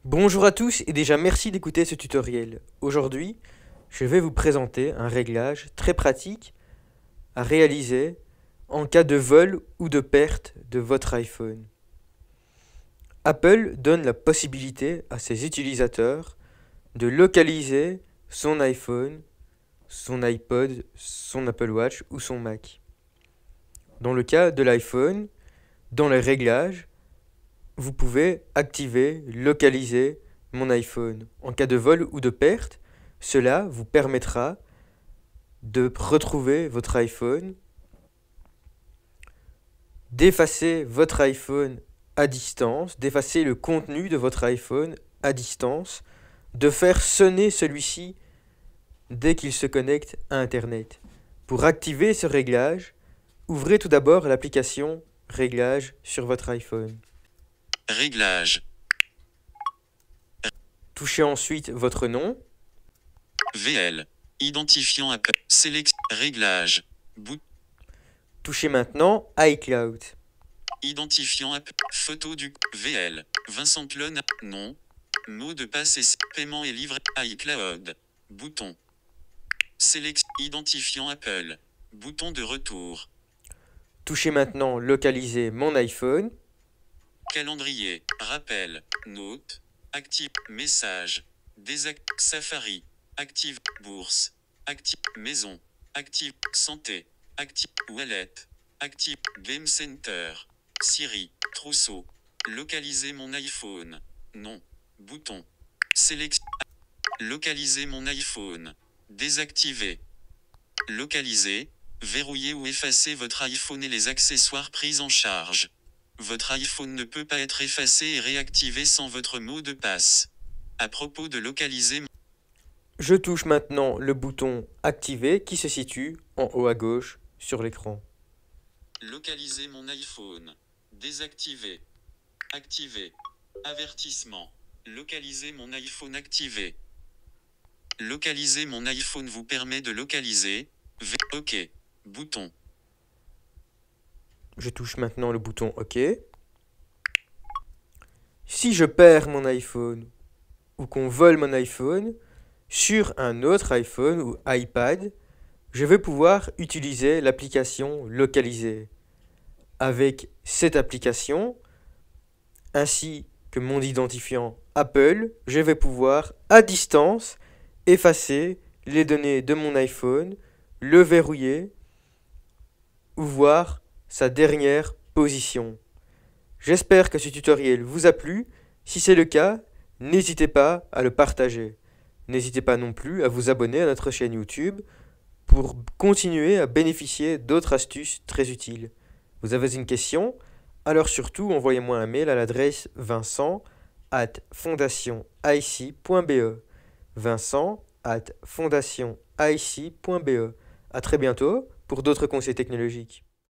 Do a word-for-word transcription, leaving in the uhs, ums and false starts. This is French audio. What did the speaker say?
Bonjour à tous et déjà merci d'écouter ce tutoriel. Aujourd'hui, je vais vous présenter un réglage très pratique à réaliser en cas de vol ou de perte de votre iPhone. Apple donne la possibilité à ses utilisateurs de localiser son iPhone, son iPod, son Apple Watch ou son Mac. Dans le cas de l'iPhone, dans les réglages, vous pouvez activer, localiser mon iPhone. En cas de vol ou de perte, cela vous permettra de retrouver votre iPhone, d'effacer votre iPhone à distance, d'effacer le contenu de votre iPhone à distance, de faire sonner celui-ci dès qu'il se connecte à Internet. Pour activer ce réglage, ouvrez tout d'abord l'application Réglages sur votre iPhone. Réglages. Touchez ensuite votre nom. V L. Identifiant Apple. Sélection. Réglages. Bout. Touchez maintenant iCloud. Identifiant Apple. Photo du V L. Vincent Clone. Nom. Mot de passe et paiement et livré. iCloud. Bouton. Sélection. Identifiant Apple. Bouton de retour. Touchez maintenant localiser mon iPhone. Calendrier. Rappel. Note. Active. Message. Désact. Safari. Active. Bourse. Active. Maison. Active. Santé. Active. Wallet. Active. Game Center. Siri. Trousseau. Localiser mon iPhone. Non. Bouton. Sélection. Localiser mon iPhone. Désactiver. Localiser. Verrouiller ou effacer votre iPhone et les accessoires pris en charge. Votre iPhone ne peut pas être effacé et réactivé sans votre mot de passe. À propos de localiser, Je touche maintenant le bouton Activer qui se situe en haut à gauche sur l'écran. Localiser mon iPhone. Désactiver. Activer. Avertissement. Localiser mon iPhone activé. Localiser mon iPhone vous permet de localiser. V OK. Bouton. Je touche maintenant le bouton OK. Si je perds mon iPhone ou qu'on vole mon iPhone sur un autre iPhone ou iPad, je vais pouvoir utiliser l'application localisée. Avec cette application, ainsi que mon identifiant Apple, je vais pouvoir à distance effacer les données de mon iPhone, le verrouiller ou voir sa dernière position. J'espère que ce tutoriel vous a plu. Si c'est le cas, n'hésitez pas à le partager. N'hésitez pas non plus à vous abonner à notre chaîne YouTube pour continuer à bénéficier d'autres astuces très utiles. Vous avez une question? Alors surtout, envoyez-moi un mail à l'adresse vincent arobase fondation ici point be. vincent arobase fondation ici point be. À très bientôt pour d'autres conseils technologiques.